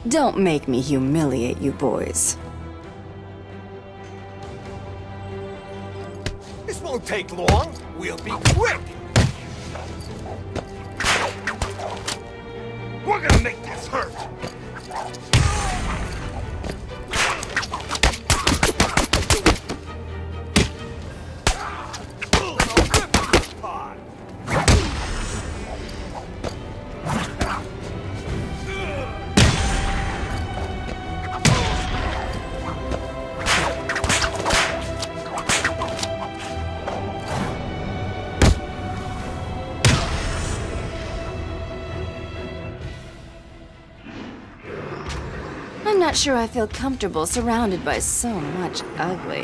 Don't make me humiliate you boys. This won't take long. We'll be quick. We're gonna make this hurt. I'm not sure I feel comfortable surrounded by so much ugly.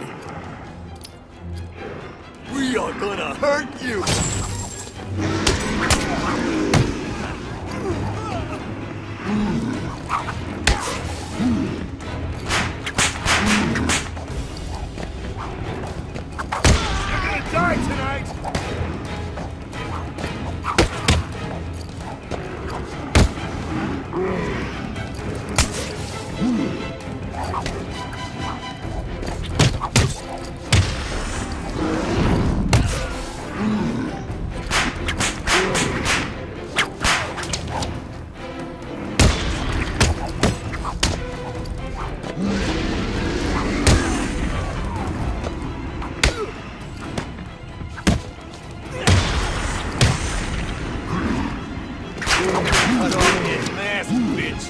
We are gonna hurt you! You're gonna die tonight! Cut off his mask, bitch!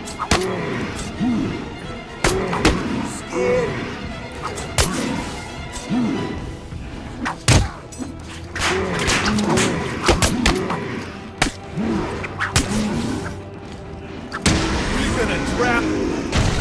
Scared? We're gonna trap him.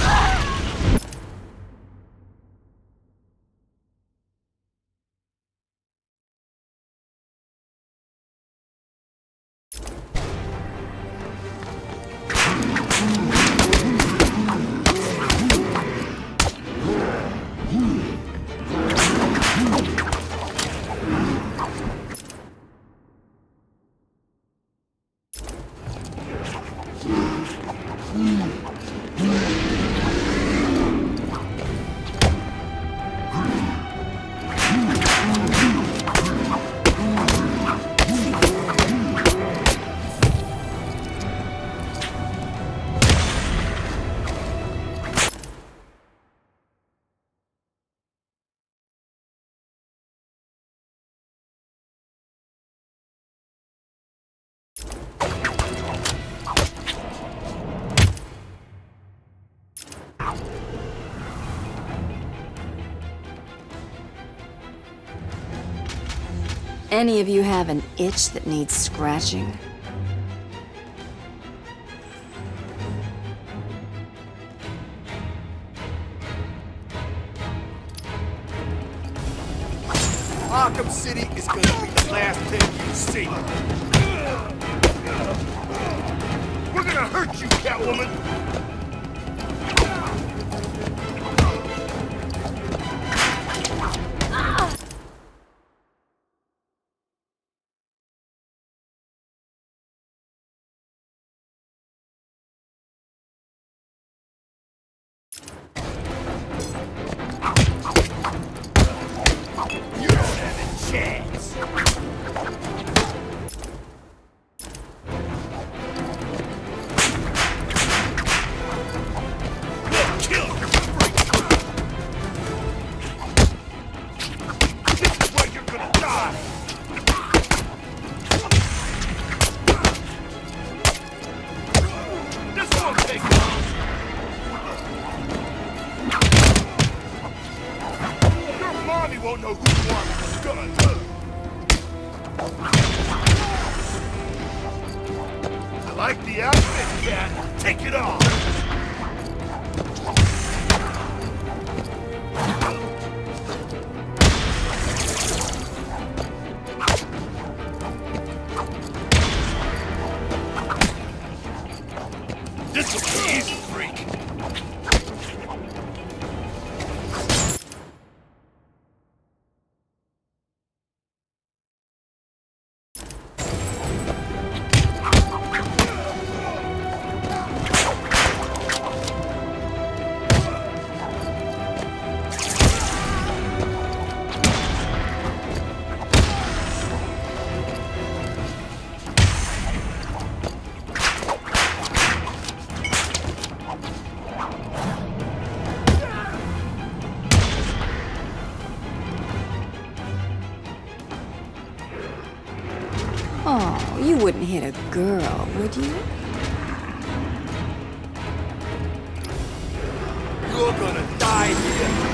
Any of you have an itch that needs scratching? Arkham City is gonna be the last thing you see. We're gonna hurt you, Catwoman! You don't have a chance! We'll kill you, freak! This is where you're gonna die! This won't take long! Your mommy won't know who you are with a gun! I like the outfit, Cat. Take it off! This will be easy, freak! Oh, you wouldn't hit a girl, would you? You're gonna die here.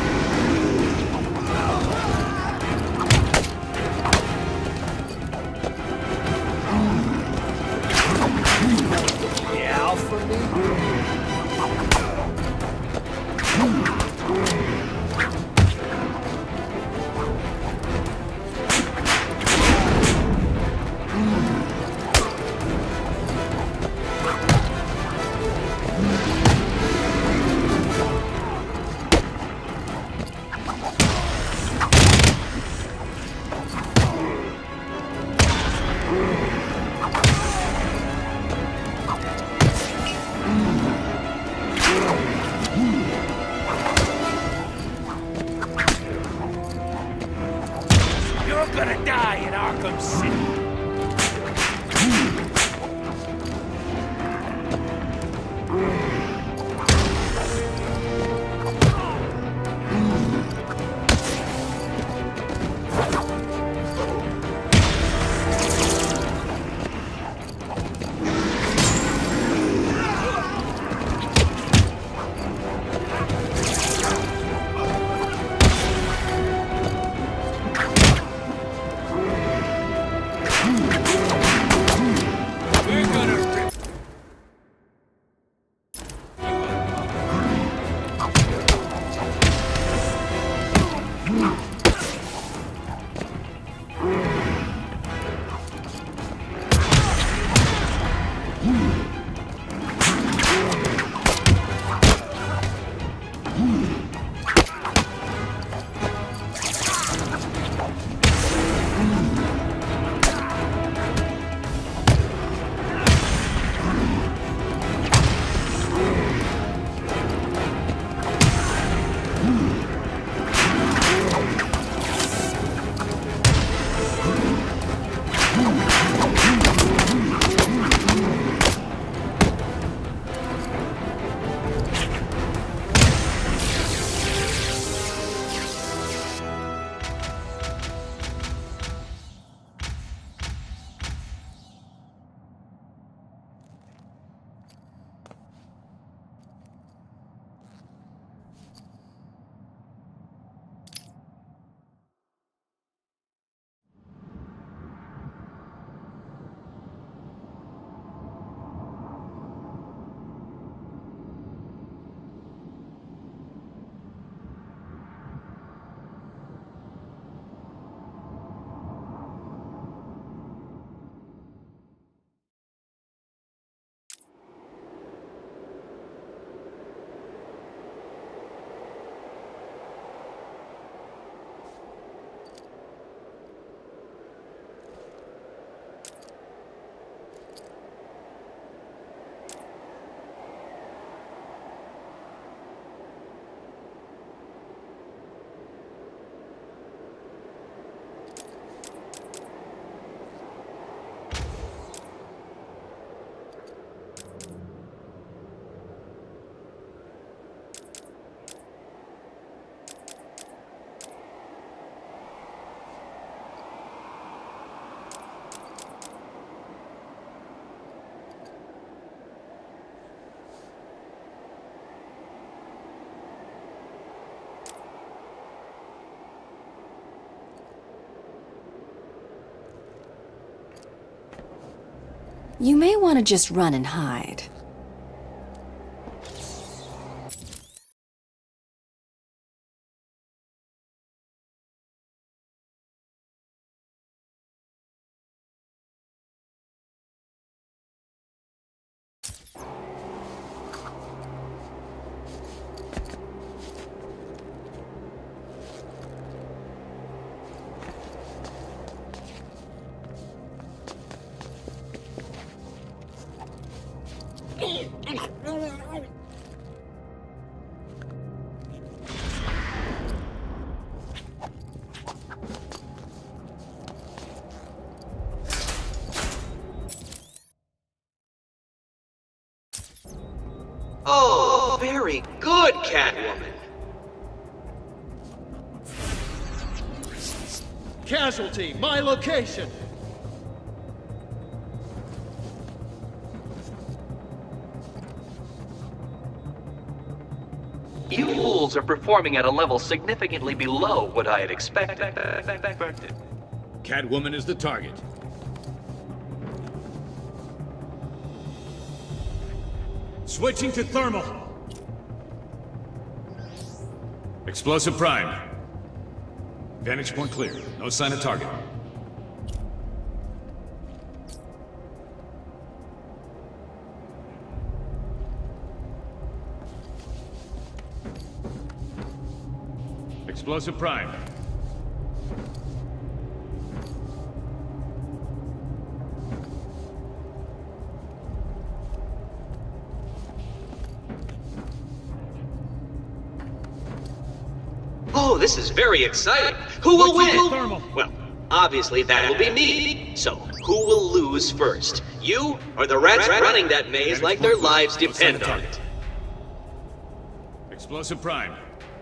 Yeah, for me. You're gonna die in Arkham City. You may want to just run and hide. Oh, very good, Catwoman. Casualty, my location. You fools are performing at a level significantly below what I had expected. Catwoman is the target. Switching to thermal. Explosive prime. Vantage point clear. No sign of target. Explosive prime. Oh, this is very exciting. Who will win? Thermal. Well, obviously that will be me. So, who will lose first? You or the rats running that maze like their lives depend on it? Explosive prime.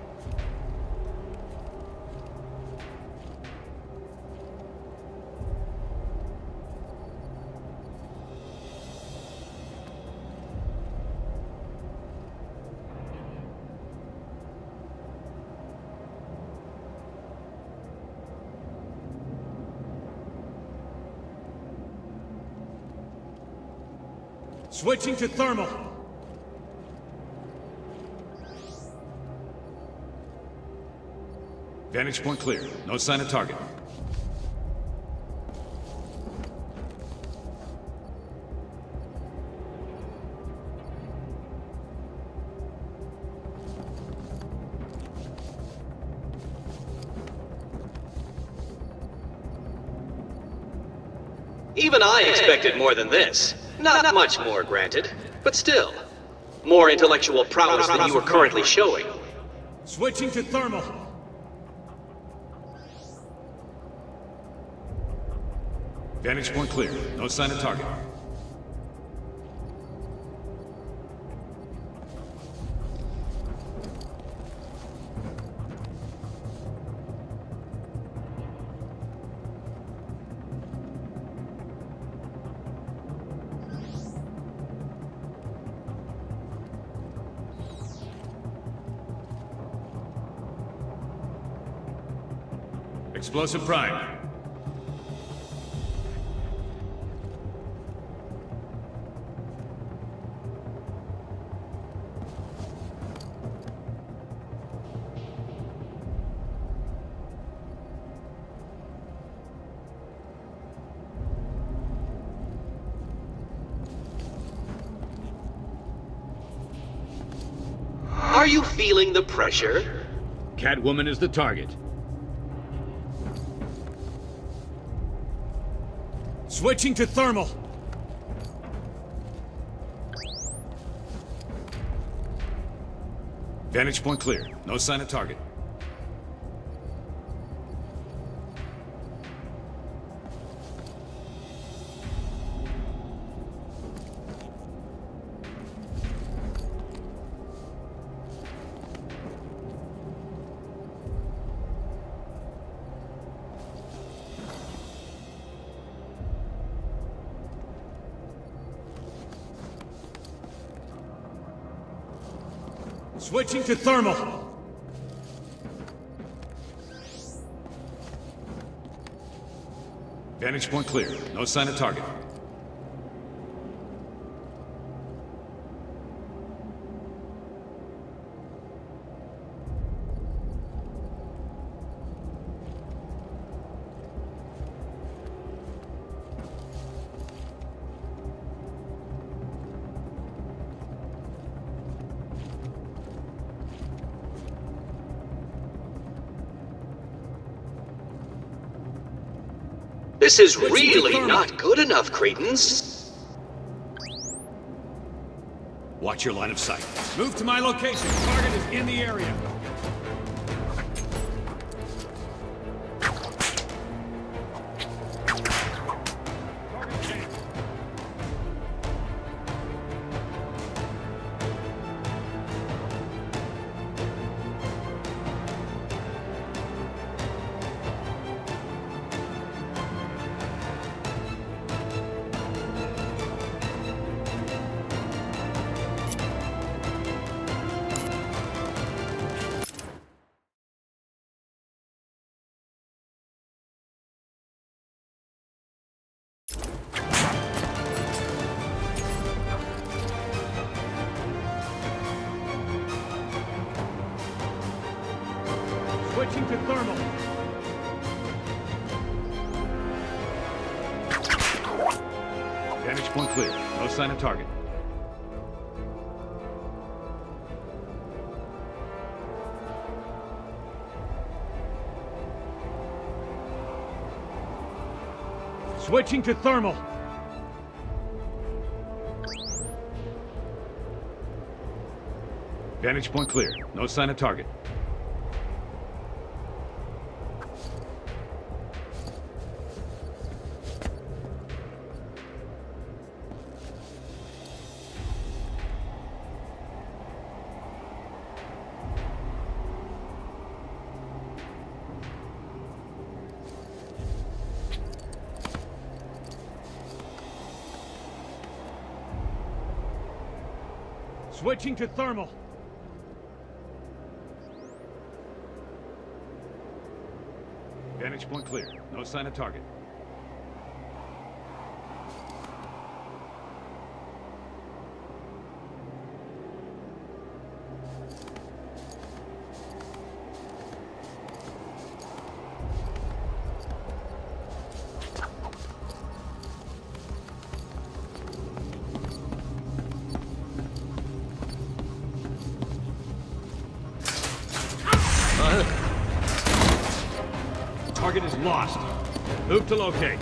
Switching to thermal. Vantage point clear. No sign of target. Even I expected more than this. Not much more, granted. But still, more intellectual prowess than you are currently showing. Switching to thermal. Vantage point clear. No sign of target. Explosive prime. Are you feeling the pressure? Catwoman is the target. Switching to thermal. Vantage point clear. No sign of target. Switching to thermal. Vantage point clear. No sign of target. This is really not good enough, Cretans. Watch your line of sight. Move to my location. Target is in the area. Switching to thermal. Vantage point clear. No sign of target. Switching to thermal. Vantage point clear. No sign of target. Switching to thermal. Vantage point clear. No sign of target. Target is lost. Move to locate.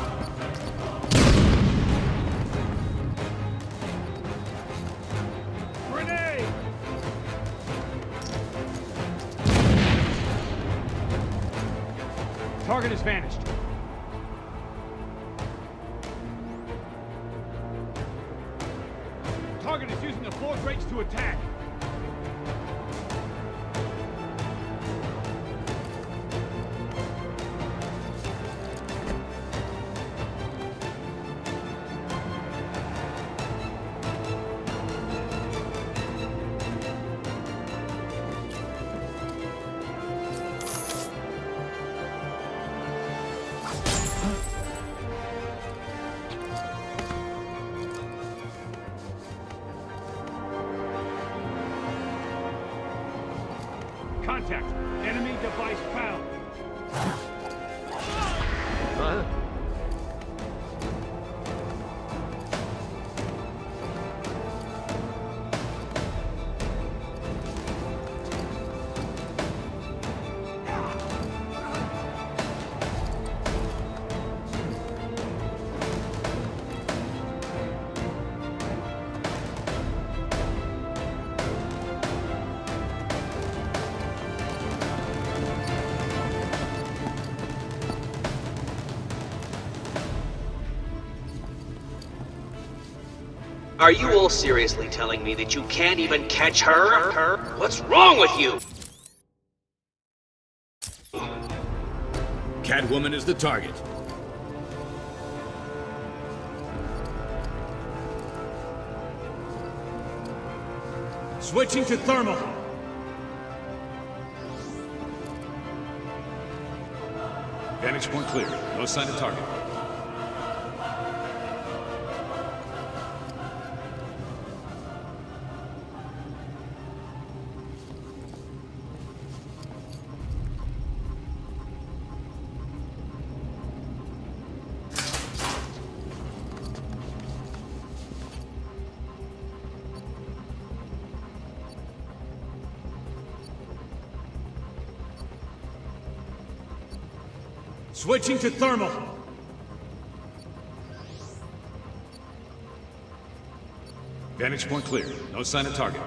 Grenade! Target has vanished. Target is using the floor grates to attack. Contact! Enemy device found! Are you all seriously telling me that you can't even catch her? What's wrong with you? Catwoman is the target. Switching to thermal. Vantage point clear. No sign of target. Switching to thermal. Vantage point clear. No sign of target.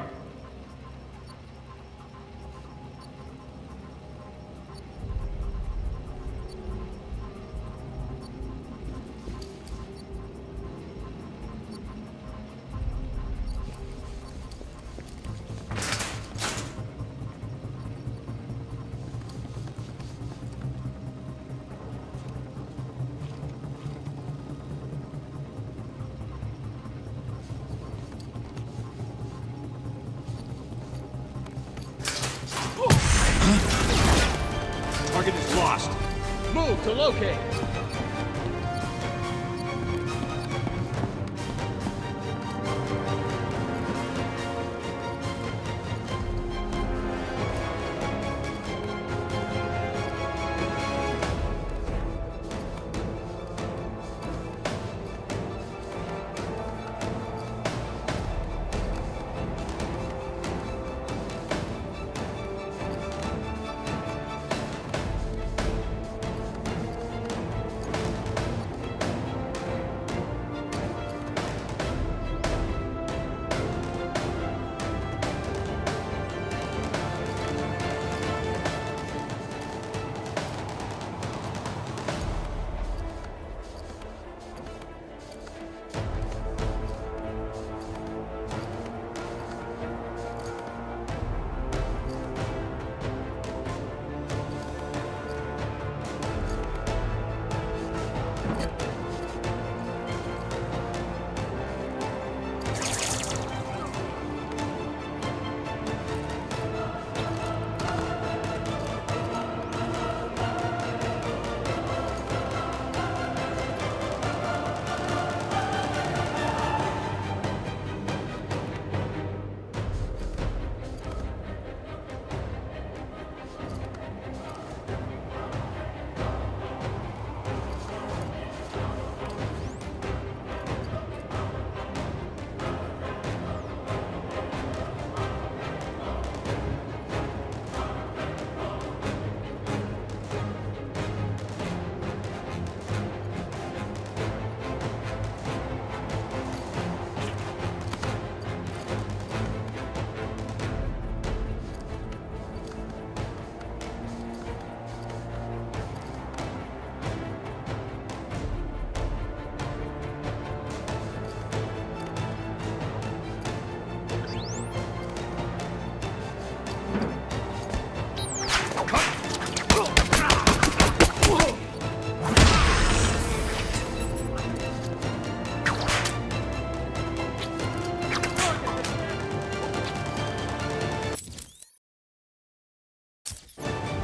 Target is lost. Move to locate.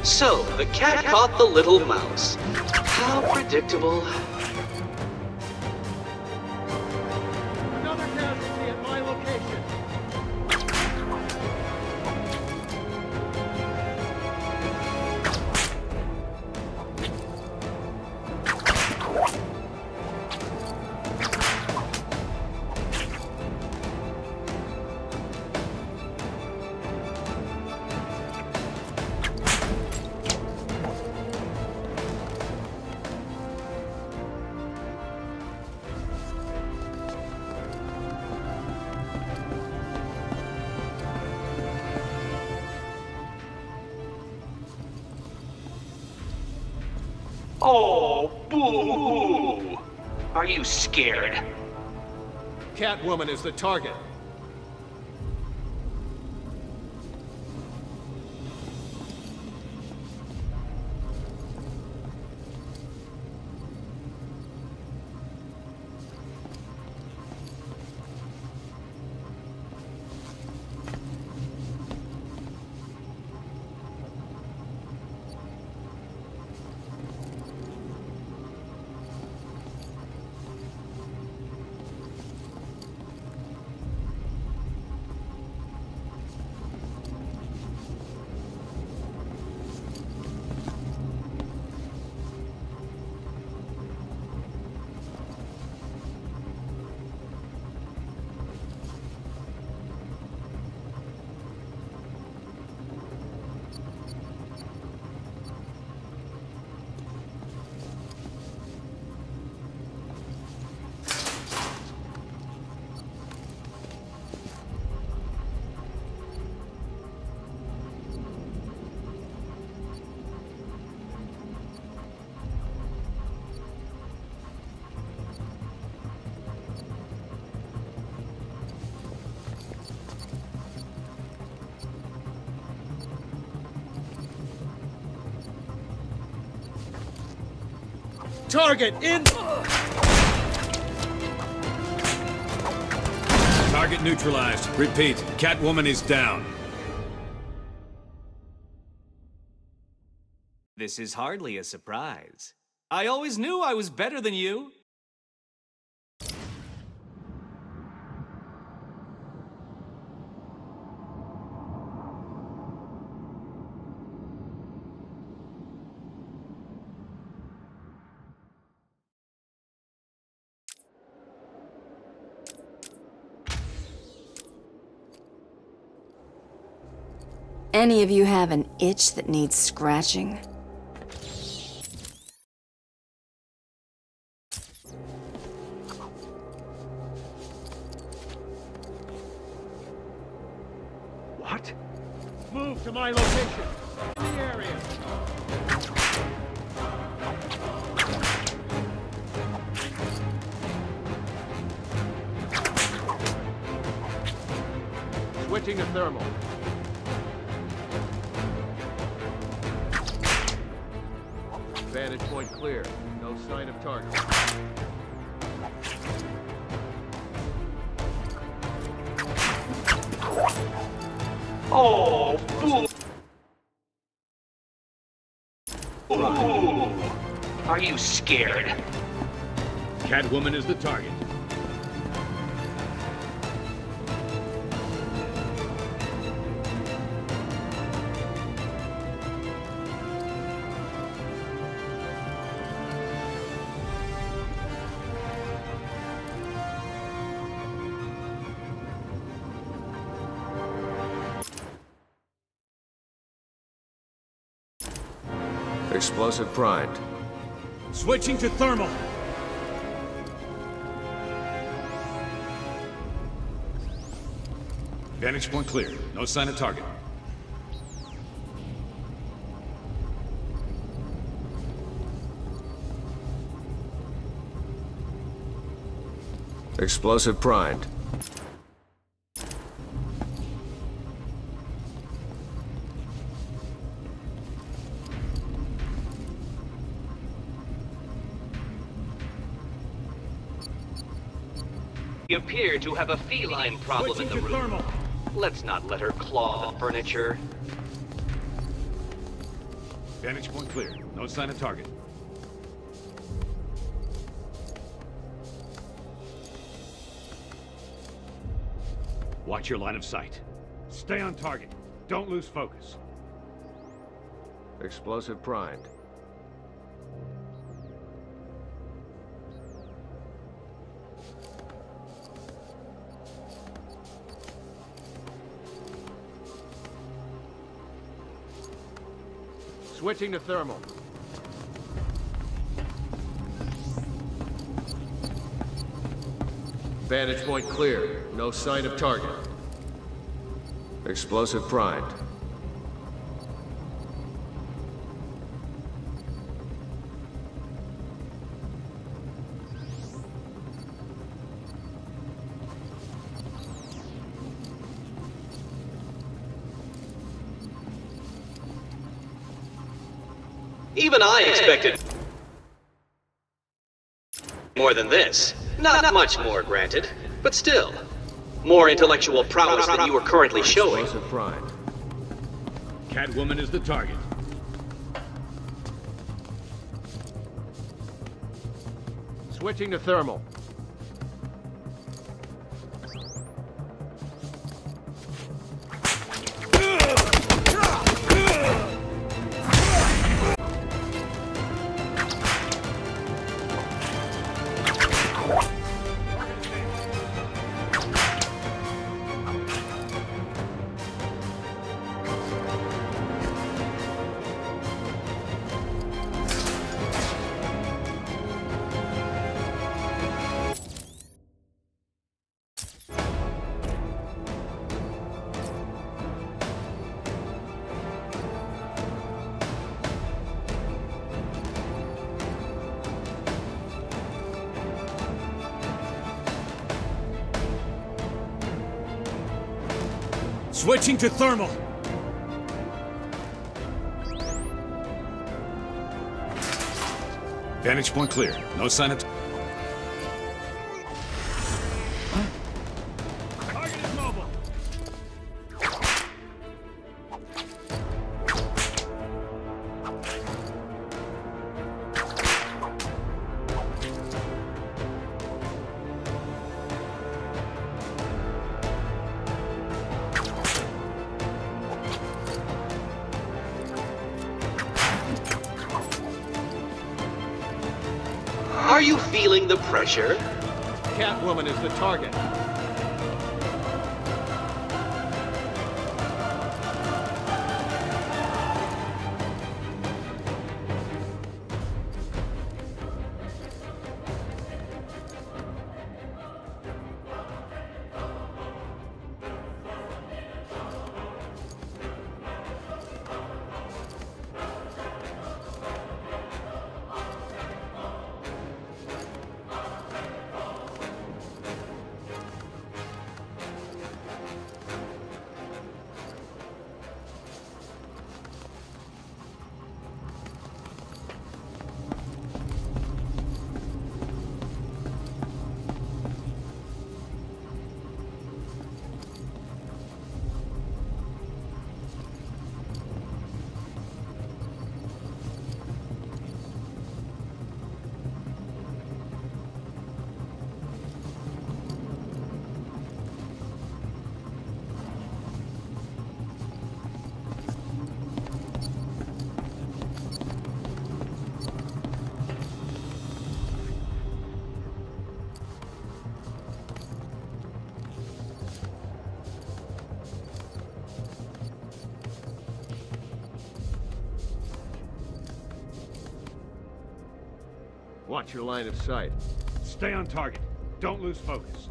So, the cat caught the little mouse. How predictable. Another casualty at my location. Oh, boo-hoo! Are you scared? Catwoman is the target. Target in. Target neutralized. Repeat, Catwoman is down. This is hardly a surprise. I always knew I was better than you. Any of you have an itch that needs scratching? What? Move to my location. In the area. Switching to thermal. Vantage point clear. No sign of target. Oh, boo! Ooh. Are you scared? Catwoman is the target. Explosive primed. Switching to thermal. Vantage point clear. No sign of target. Explosive primed. We appear to have a feline problem in the room. Let's not let her claw the furniture. Vantage point clear. No sign of target. Watch your line of sight. Stay on target. Don't lose focus. Explosive primed. Switching to thermal. Vantage point clear. No sign of target. Explosive primed. Even I expected more than this. Not much more, granted, but still. More intellectual prowess than you are currently showing. Explosive primed. Catwoman is the target. Switching to thermal. Switching to thermal. Vantage point clear. No sign of... Target is mobile. Are you feeling the pressure? Catwoman is the target. Watch your line of sight. Stay on target. Don't lose focus.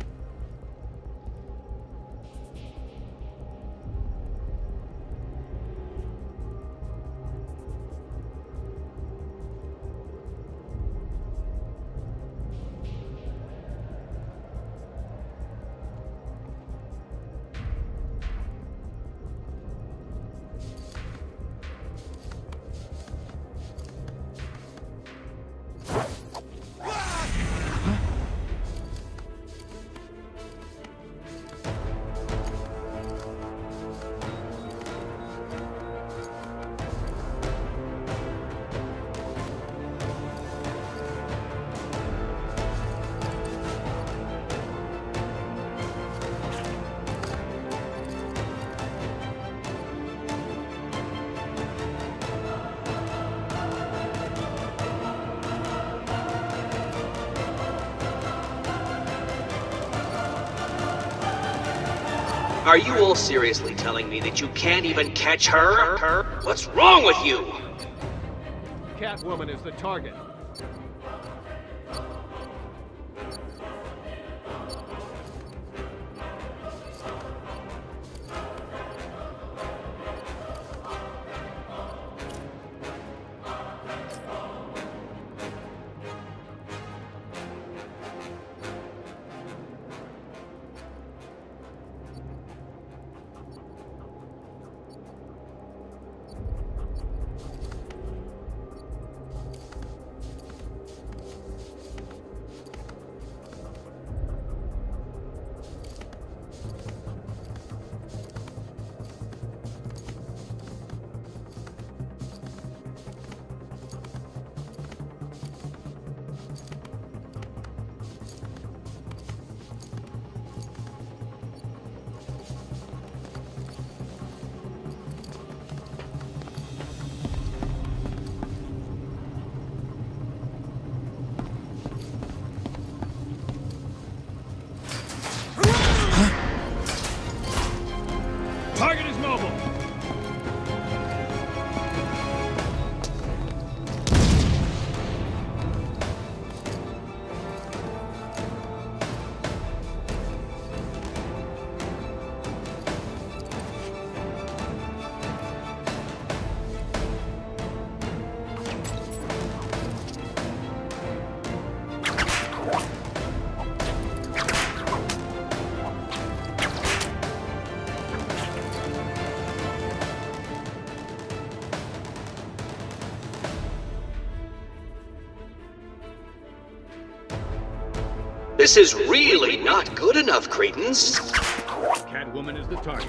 Are you all seriously telling me that you can't even catch her? What's wrong with you? Catwoman is the target. Target is mobile! This is really not good enough, Cretans. Catwoman is the target.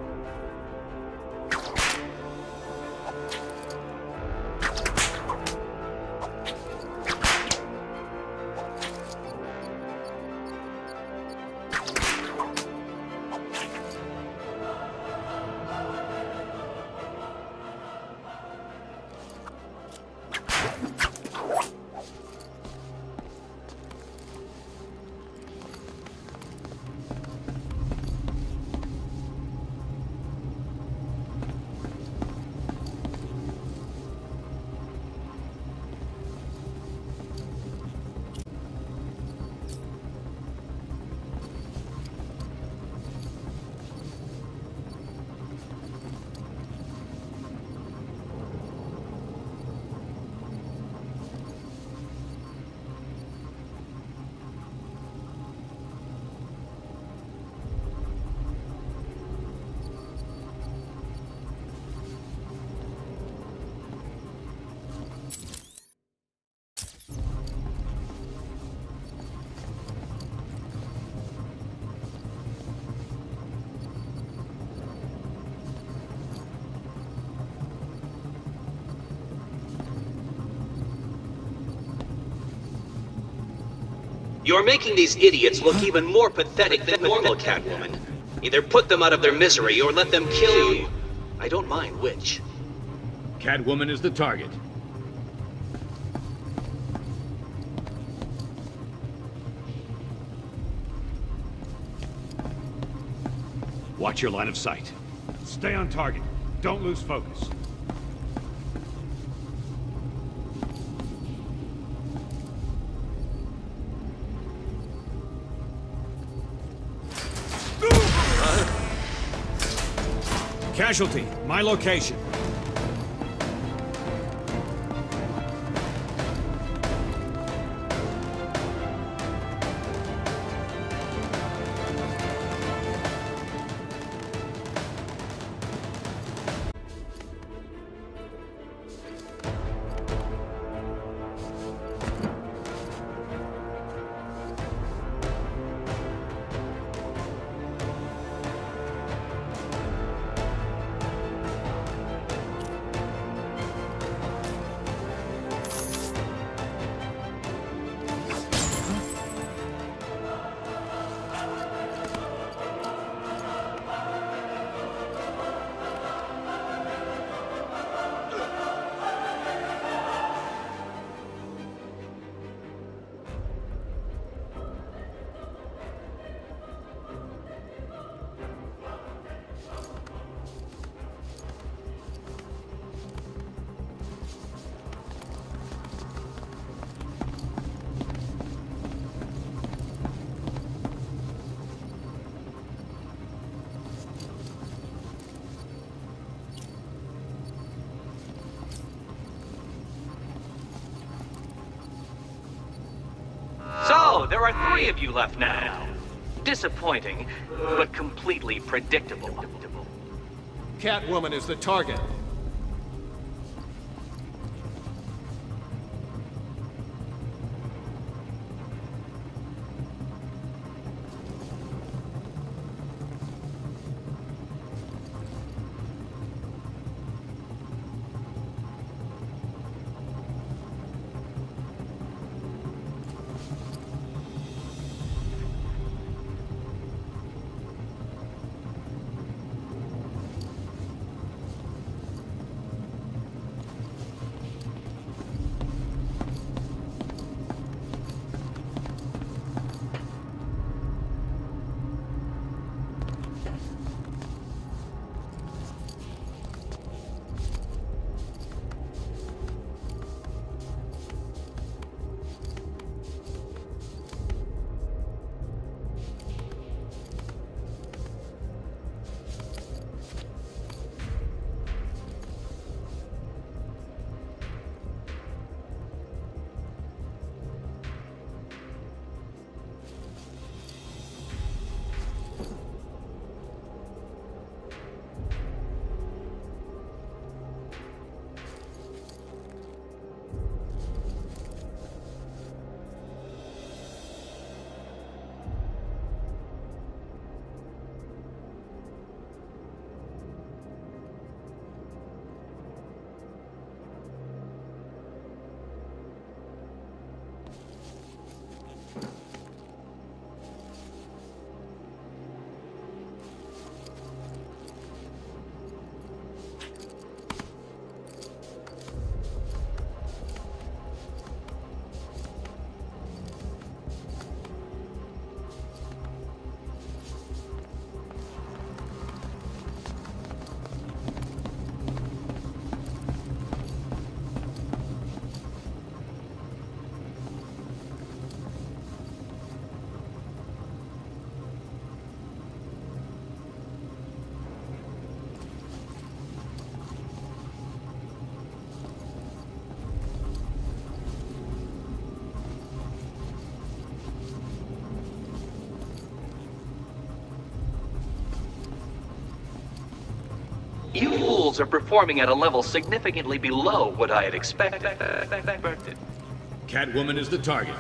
You're making these idiots look even more pathetic than normal, Catwoman. Either put them out of their misery or let them kill you. I don't mind which. Catwoman is the target. Watch your line of sight. Stay on target. Don't lose focus. Casualty, my location. there are 3 of you left now. Disappointing, but completely predictable. Catwoman is the target. You fools are performing at a level significantly below what I had expected. Catwoman is the target.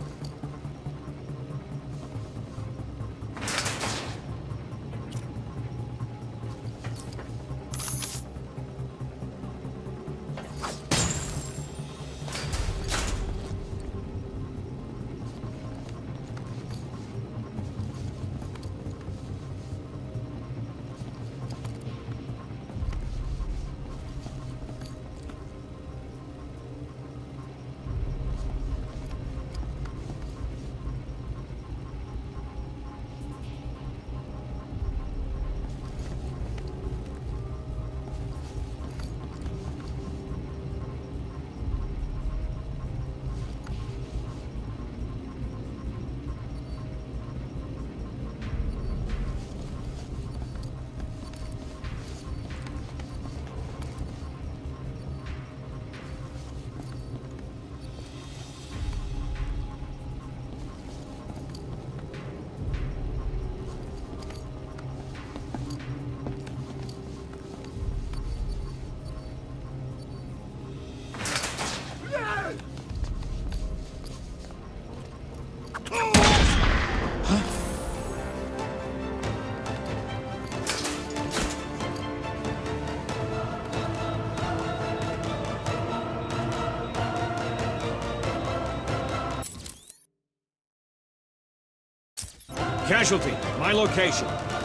Casualty, my location.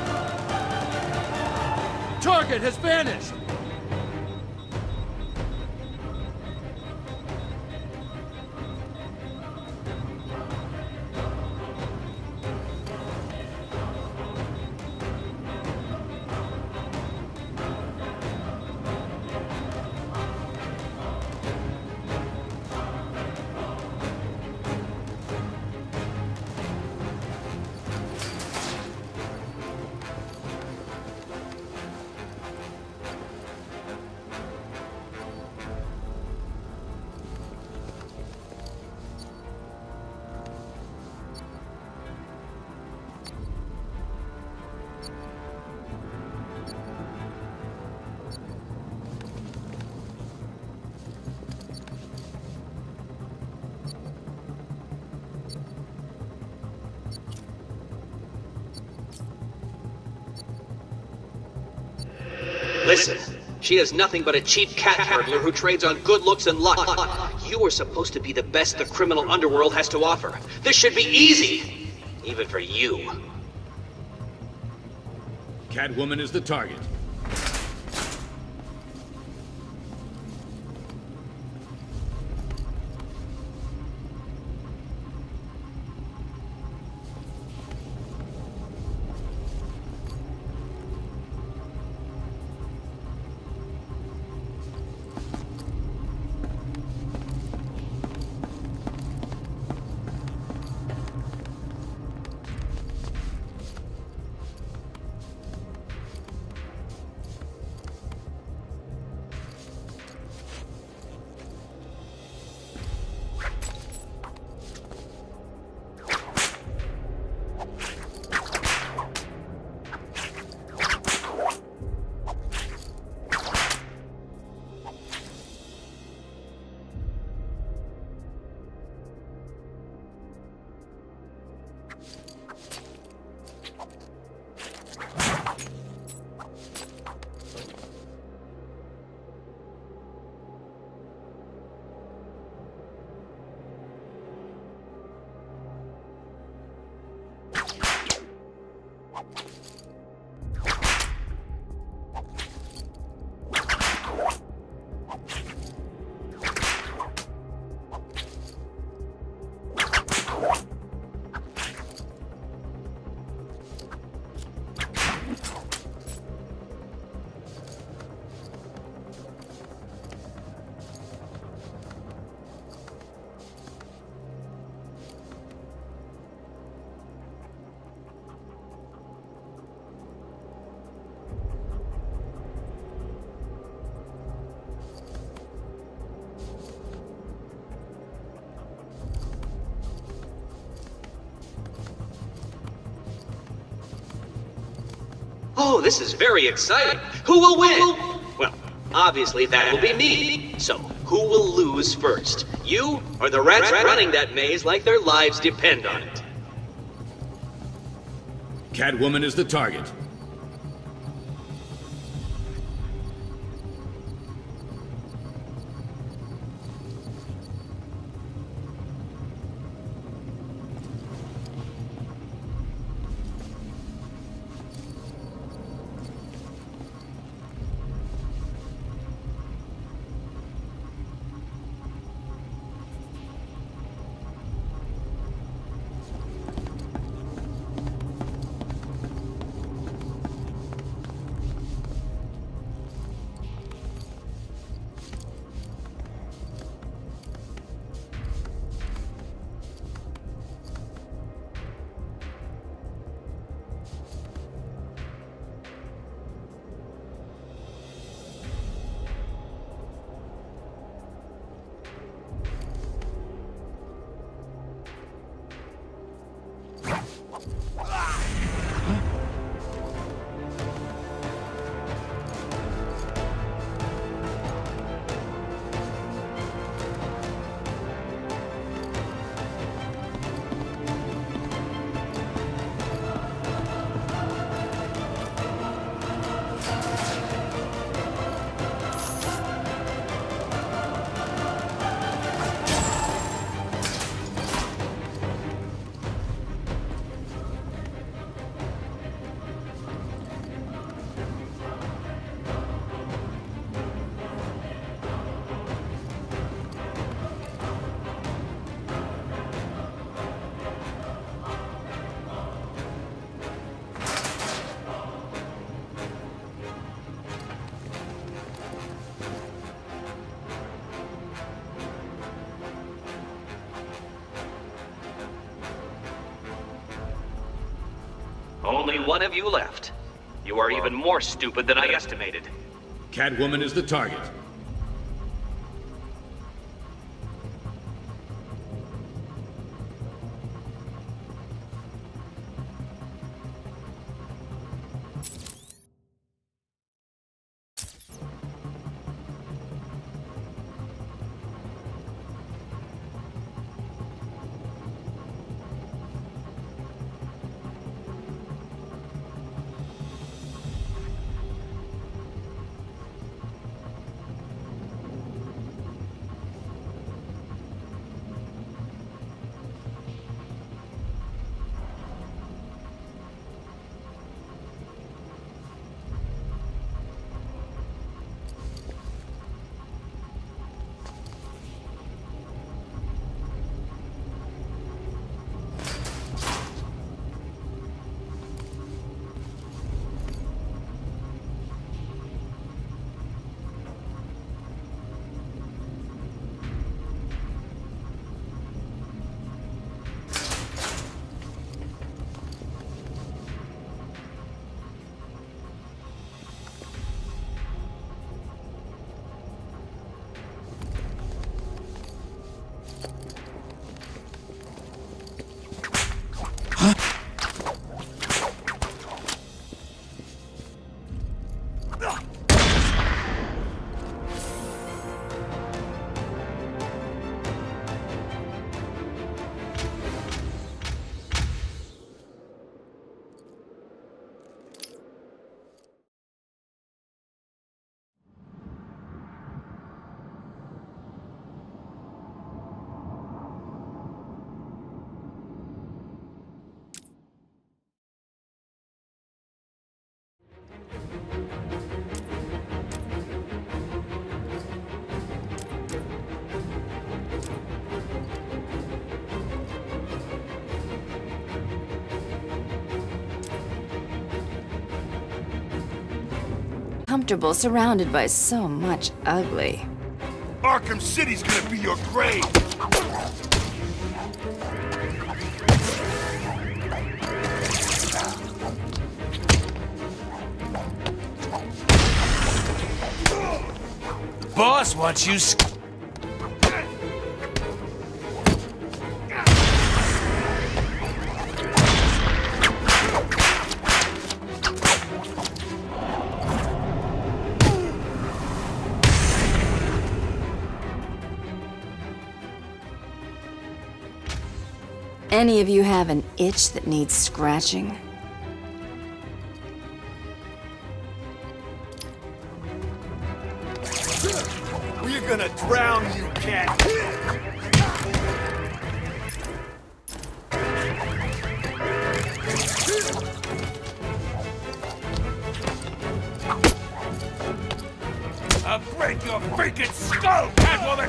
Target has vanished! Listen, she is nothing but a cheap cat burglar who trades on good looks and luck. You are supposed to be the best the criminal underworld has to offer. This should be easy, even for you. Catwoman is the target. Oh, this is very exciting. Who will win? Well, obviously that will be me. So, who will lose first? You or the rats running that maze like their lives depend on it? Catwoman is the target. Only one of you left. You are even more stupid than I estimated. Catwoman is the target. Comfortable, surrounded by so much ugly. Arkham City's gonna be your grave! Boss wants you. Any of you have an itch that needs scratching? We're gonna drown you, cat! I'll break your freaking skull, Catwoman!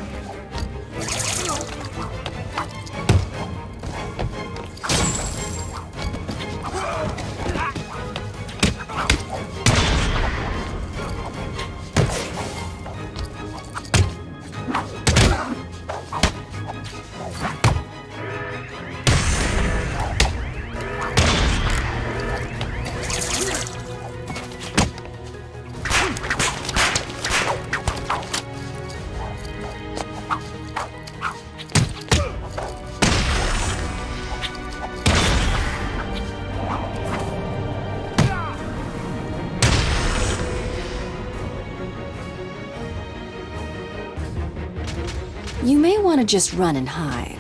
You may want to just run and hide.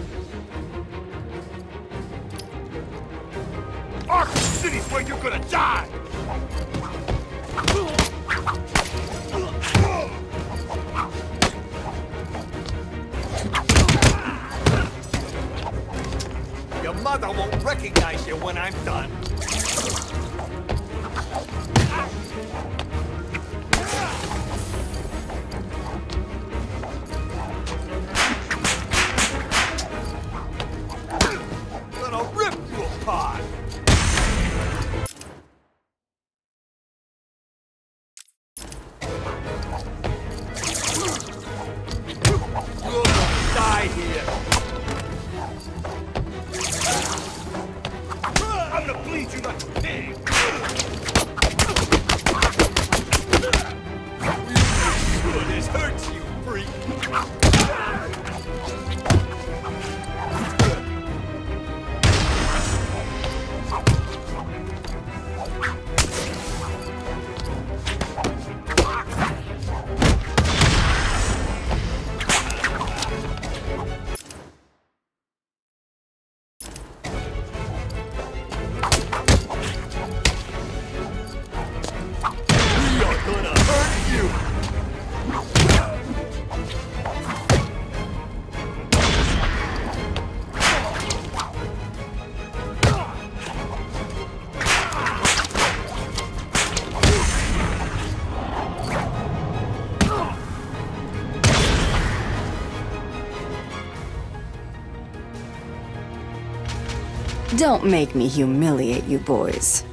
Arkham City's where you're gonna die! Your mother won't recognize you when I'm done. Gonna rip you apart! You're gonna die here! I'm gonna bleed you like a pig! Sure, this hurts you, freak! Don't make me humiliate you boys.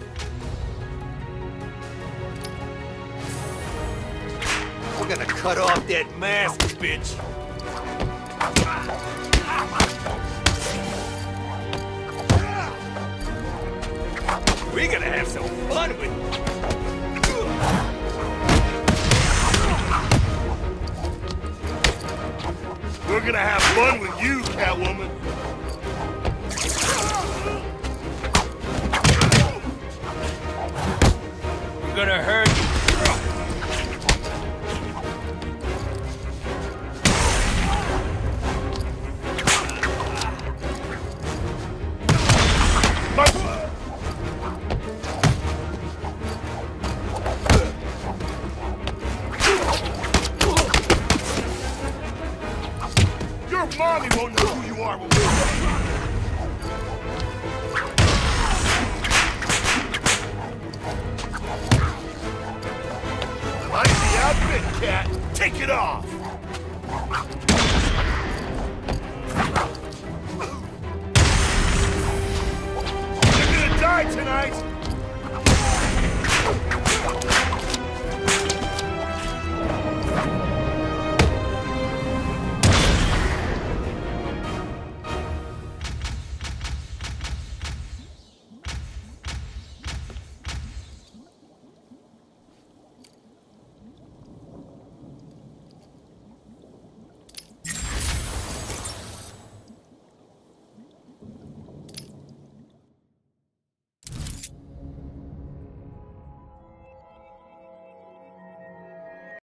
We're gonna cut off that mask, bitch! We're gonna have some fun with it! We're gonna have fun with you, Catwoman. We're gonna hurt you. Your mommy won't know who you are when we're done. Like the outfit, Cat. Take it off. You're gonna die tonight.